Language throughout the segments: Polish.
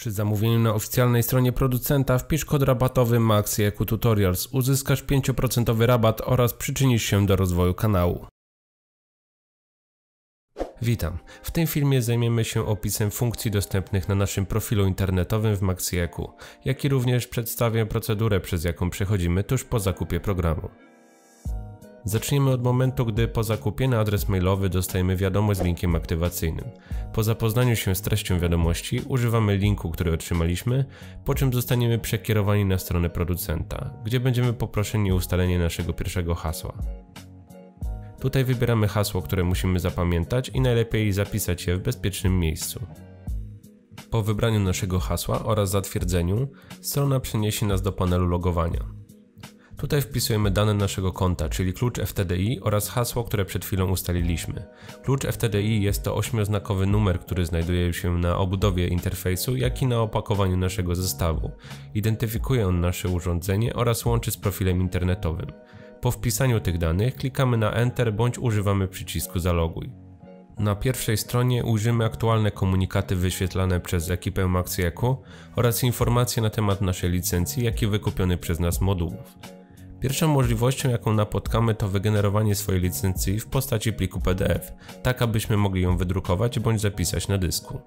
Przy zamówieniu na oficjalnej stronie producenta wpisz kod rabatowy MaxiEQ Tutorials, uzyskasz 5% rabat oraz przyczynisz się do rozwoju kanału. Witam. W tym filmie zajmiemy się opisem funkcji dostępnych na naszym profilu internetowym w MaxiEQ, jak i również przedstawię procedurę, przez jaką przechodzimy tuż po zakupie programu. Zaczniemy od momentu, gdy po zakupie na adres mailowy dostajemy wiadomość z linkiem aktywacyjnym. Po zapoznaniu się z treścią wiadomości używamy linku, który otrzymaliśmy, po czym zostaniemy przekierowani na stronę producenta, gdzie będziemy poproszeni o ustalenie naszego pierwszego hasła. Tutaj wybieramy hasło, które musimy zapamiętać i najlepiej zapisać je w bezpiecznym miejscu. Po wybraniu naszego hasła oraz zatwierdzeniu, strona przeniesie nas do panelu logowania. Tutaj wpisujemy dane naszego konta, czyli klucz FTDI oraz hasło, które przed chwilą ustaliliśmy. Klucz FTDI jest to 8-znakowy numer, który znajduje się na obudowie interfejsu, jak i na opakowaniu naszego zestawu. Identyfikuje on nasze urządzenie oraz łączy z profilem internetowym. Po wpisaniu tych danych klikamy na Enter bądź używamy przycisku Zaloguj. Na pierwszej stronie ujrzymy aktualne komunikaty wyświetlane przez ekipę MaxiEQ oraz informacje na temat naszej licencji, jak i wykupionych przez nas modułów. Pierwszą możliwością, jaką napotkamy, to wygenerowanie swojej licencji w postaci pliku PDF, tak abyśmy mogli ją wydrukować bądź zapisać na dysku.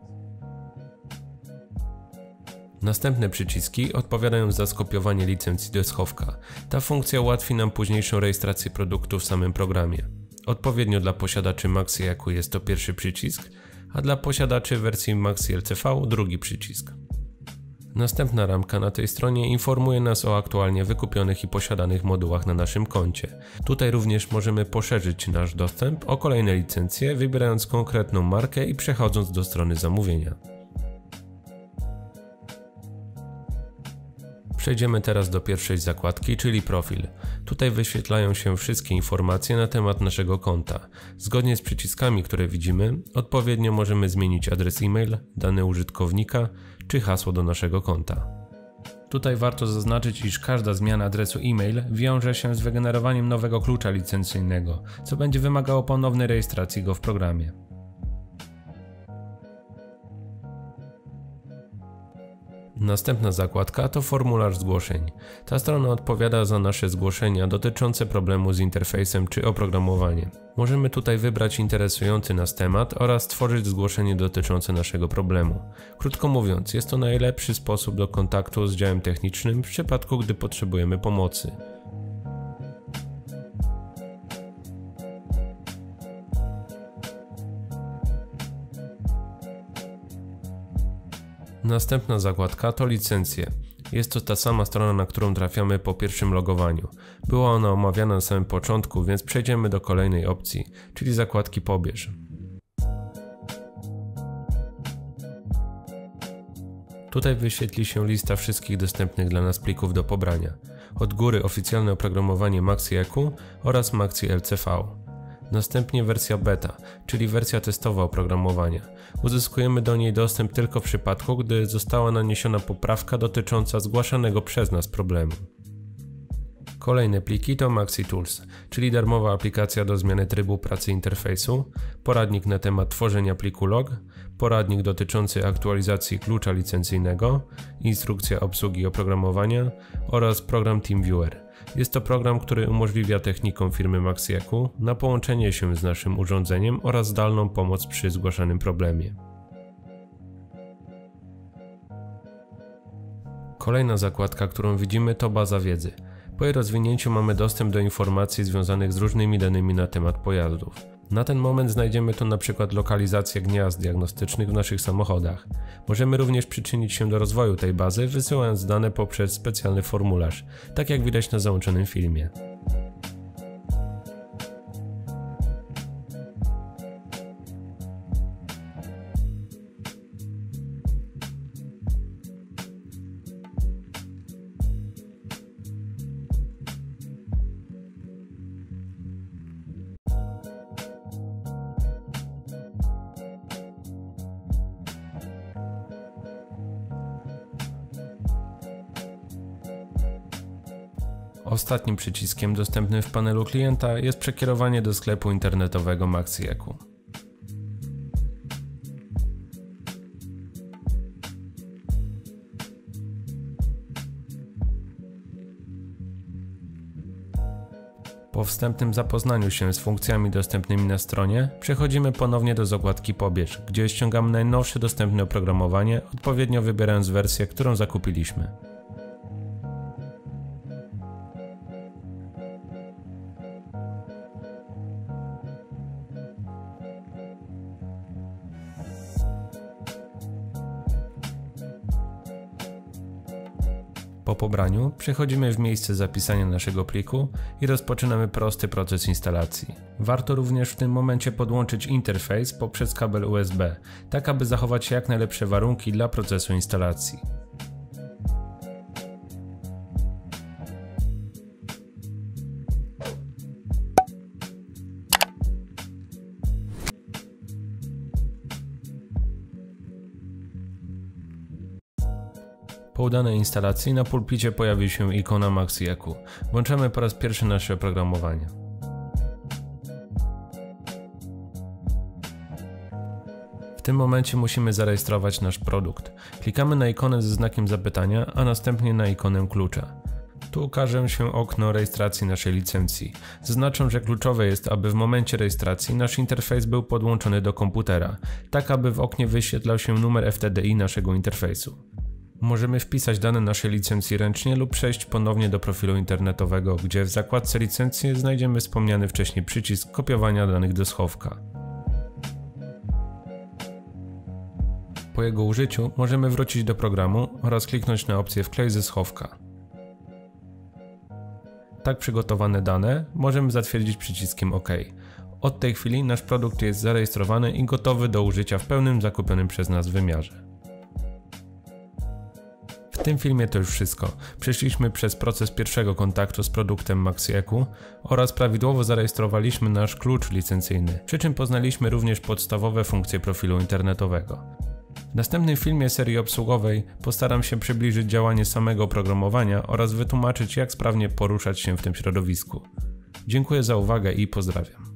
Następne przyciski odpowiadają za skopiowanie licencji do schowka. Ta funkcja ułatwi nam późniejszą rejestrację produktu w samym programie. Odpowiednio dla posiadaczy MaxiEQ jest to pierwszy przycisk, a dla posiadaczy wersji MaxiLCV drugi przycisk. Następna ramka na tej stronie informuje nas o aktualnie wykupionych i posiadanych modułach na naszym koncie. Tutaj również możemy poszerzyć nasz dostęp o kolejne licencje, wybierając konkretną markę i przechodząc do strony zamówienia. Przejdziemy teraz do pierwszej zakładki, czyli profil. Tutaj wyświetlają się wszystkie informacje na temat naszego konta. Zgodnie z przyciskami, które widzimy, odpowiednio możemy zmienić adres e-mail, dane użytkownika czy hasło do naszego konta. Tutaj warto zaznaczyć, iż każda zmiana adresu e-mail wiąże się z wygenerowaniem nowego klucza licencyjnego, co będzie wymagało ponownej rejestracji go w programie. Następna zakładka to formularz zgłoszeń. Ta strona odpowiada za nasze zgłoszenia dotyczące problemu z interfejsem czy oprogramowaniem. Możemy tutaj wybrać interesujący nas temat oraz stworzyć zgłoszenie dotyczące naszego problemu. Krótko mówiąc, jest to najlepszy sposób do kontaktu z działem technicznym w przypadku, gdy potrzebujemy pomocy. Następna zakładka to licencje. Jest to ta sama strona, na którą trafiamy po pierwszym logowaniu. Była ona omawiana na samym początku, więc przejdziemy do kolejnej opcji, czyli zakładki Pobierz. Tutaj wyświetli się lista wszystkich dostępnych dla nas plików do pobrania. Od góry oficjalne oprogramowanie MaxiEQ oraz MaxiLCV. Następnie wersja beta, czyli wersja testowa oprogramowania. Uzyskujemy do niej dostęp tylko w przypadku, gdy została naniesiona poprawka dotycząca zgłaszanego przez nas problemu. Kolejne pliki to MaxiTools, czyli darmowa aplikacja do zmiany trybu pracy interfejsu, poradnik na temat tworzenia pliku log, poradnik dotyczący aktualizacji klucza licencyjnego, instrukcja obsługi oprogramowania oraz program TeamViewer. Jest to program, który umożliwia technikom firmy MaxiEQ na połączenie się z naszym urządzeniem oraz zdalną pomoc przy zgłaszanym problemie. Kolejna zakładka, którą widzimy, to baza wiedzy. Po jej rozwinięciu mamy dostęp do informacji związanych z różnymi danymi na temat pojazdów. Na ten moment znajdziemy tu np. lokalizację gniazd diagnostycznych w naszych samochodach. Możemy również przyczynić się do rozwoju tej bazy, wysyłając dane poprzez specjalny formularz, tak jak widać na załączonym filmie. Ostatnim przyciskiem dostępnym w panelu klienta jest przekierowanie do sklepu internetowego MaxiEQ. Po wstępnym zapoznaniu się z funkcjami dostępnymi na stronie, przechodzimy ponownie do zakładki Pobierz, gdzie ściągamy najnowsze dostępne oprogramowanie, odpowiednio wybierając wersję, którą zakupiliśmy. Po pobraniu przechodzimy w miejsce zapisania naszego pliku i rozpoczynamy prosty proces instalacji. Warto również w tym momencie podłączyć interfejs poprzez kabel USB, tak aby zachować jak najlepsze warunki dla procesu instalacji. Po udanej instalacji na pulpicie pojawi się ikona Maxieku. Włączamy po raz pierwszy nasze oprogramowanie. W tym momencie musimy zarejestrować nasz produkt. Klikamy na ikonę ze znakiem zapytania, a następnie na ikonę klucza. Tu ukaże się okno rejestracji naszej licencji. Zaznaczam, że kluczowe jest, aby w momencie rejestracji nasz interfejs był podłączony do komputera, tak aby w oknie wyświetlał się numer FTDI naszego interfejsu. Możemy wpisać dane naszej licencji ręcznie lub przejść ponownie do profilu internetowego, gdzie w zakładce licencje znajdziemy wspomniany wcześniej przycisk kopiowania danych do schowka. Po jego użyciu możemy wrócić do programu oraz kliknąć na opcję Wklej ze schowka. Tak przygotowane dane możemy zatwierdzić przyciskiem OK. Od tej chwili nasz produkt jest zarejestrowany i gotowy do użycia w pełnym zakupionym przez nas wymiarze. W tym filmie to już wszystko. Przeszliśmy przez proces pierwszego kontaktu z produktem Maxieku oraz prawidłowo zarejestrowaliśmy nasz klucz licencyjny, przy czym poznaliśmy również podstawowe funkcje profilu internetowego. W następnym filmie serii obsługowej postaram się przybliżyć działanie samego oprogramowania oraz wytłumaczyć, jak sprawnie poruszać się w tym środowisku. Dziękuję za uwagę i pozdrawiam.